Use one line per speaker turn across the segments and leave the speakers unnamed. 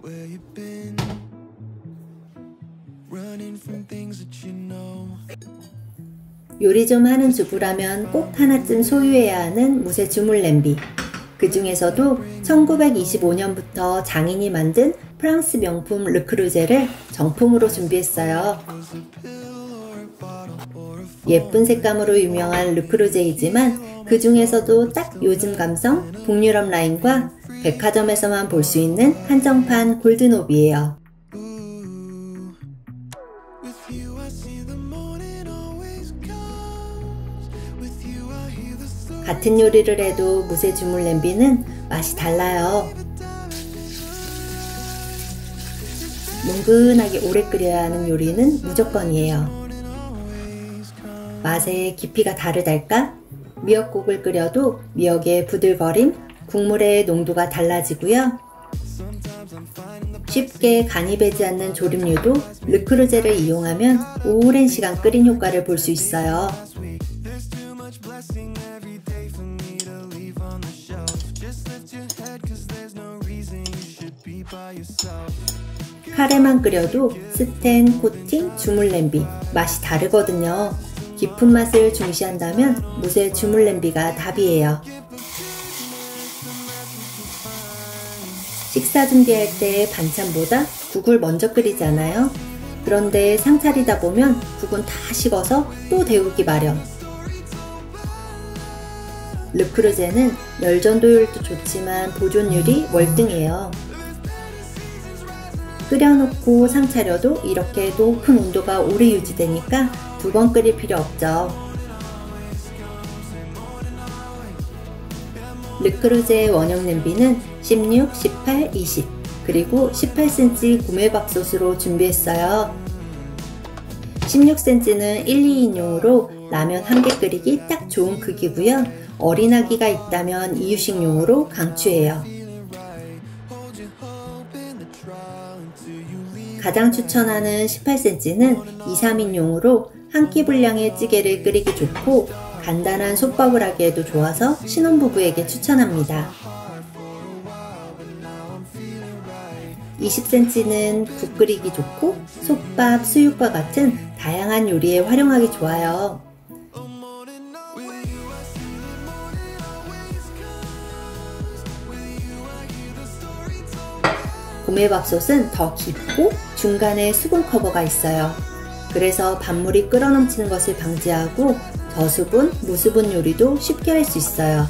요리 좀 하는 주부라면 꼭 하나쯤 소유해야 하는 무쇠 주물 냄비. 그 중에서도 1925년부터 장인이 만든 프랑스 명품 르크루제를 정품으로 준비했어요. 예쁜 색감으로 유명한 르크루제이지만 그 중에서도 딱 요즘 감성 북유럽 라인과 백화점에서만 볼 수 있는 한정판 골드노브예요. 같은 요리를 해도 무쇠 주물 냄비는 맛이 달라요. 뭉근하게 오래 끓여야 하는 요리는 무조건이에요. 맛의 깊이가 다르달까? 미역국을 끓여도 미역의 부들거림, 국물의 농도가 달라지고요. 쉽게 간이 배지 않는 조림류도 르크루제를 이용하면 오랜 시간 끓인 효과를 볼 수 있어요. 카레만 끓여도 스텐, 코팅, 주물 냄비 맛이 다르거든요. 깊은 맛을 중시한다면 무쇠 주물 냄비가 답이에요. 식사 준비할 때 반찬보다 국을 먼저 끓이잖아요. 그런데 상 차리다 보면 국은 다 식어서 또 데우기 마련. 르크루제는 열 전도율도 좋지만 보존율이 월등해요. 끓여놓고 상 차려도 이렇게 높은 온도가 오래 유지되니까 두 번 끓일 필요 없죠. 르크루제 원형 냄비는 16, 18, 20 그리고 18cm 구매밥솥으로 준비했어요. 16cm는 1, 2인용으로 라면 한 개 끓이기 딱 좋은 크기고요. 어린 아기가 있다면 이유식용으로 강추해요. 가장 추천하는 18cm는 2, 3인용으로 한 끼 분량의 찌개를 끓이기 좋고 간단한 솥밥을 하기에도 좋아서 신혼부부에게 추천합니다. 20cm는 국 끓이기 좋고 솥밥, 수육과 같은 다양한 요리에 활용하기 좋아요. 구매밥솥은 더 깊고 중간에 수분 커버가 있어요. 그래서 밥물이 끓어넘치는 것을 방지하고 저수분, 무수분 요리도 쉽게 할 수 있어요.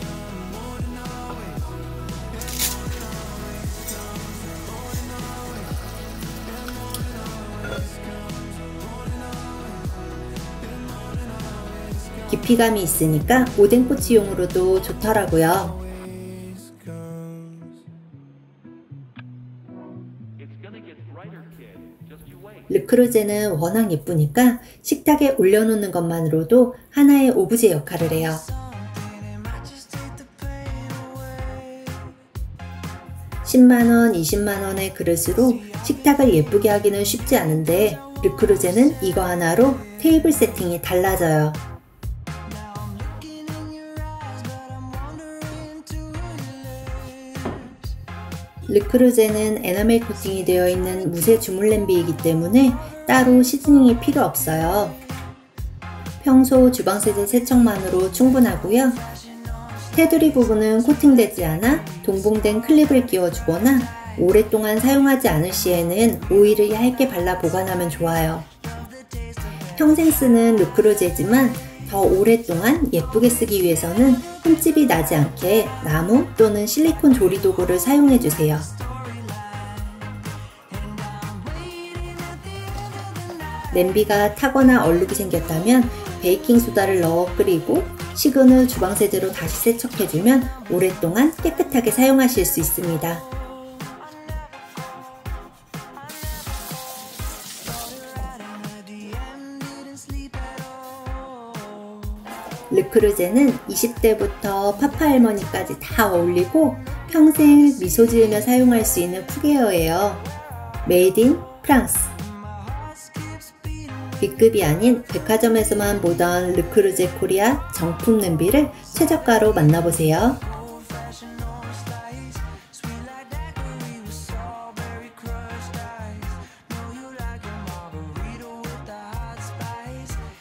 깊이감이 있으니까 오뎅꼬치용으로도 좋더라고요. 르크루제는 워낙 예쁘니까 식탁에 올려놓는 것만으로도 하나의 오브제 역할을 해요. $10만원, $20만원의 그릇으로 식탁을 예쁘게 하기는 쉽지 않은데 르크루제는 이거 하나로 테이블 세팅이 달라져요. 르크루제는 에나멜 코팅이 되어 있는 무쇠 주물 냄비이기 때문에 따로 시즈닝이 필요 없어요. 평소 주방세제 세척만으로 충분하고요. 테두리 부분은 코팅되지 않아 동봉된 클립을 끼워주거나 오랫동안 사용하지 않을 시에는 오일을 얇게 발라 보관하면 좋아요. 평생 쓰는 르크루제지만 더 오랫동안 예쁘게 쓰기 위해서는 흠집이 나지 않게 나무 또는 실리콘 조리도구를 사용해주세요. 냄비가 타거나 얼룩이 생겼다면 베이킹소다를 넣어 끓이고 식은 후 주방세제로 다시 세척해주면 오랫동안 깨끗하게 사용하실 수 있습니다. 르크루제는 20대부터 파파 할머니까지 다 어울리고 평생 미소 지으며 사용할 수 있는 푸게어예요. 메이드 인 프랑스. B급이 아닌 백화점에서만 보던 르크루제 코리아 정품 냄비를 최저가로 만나보세요.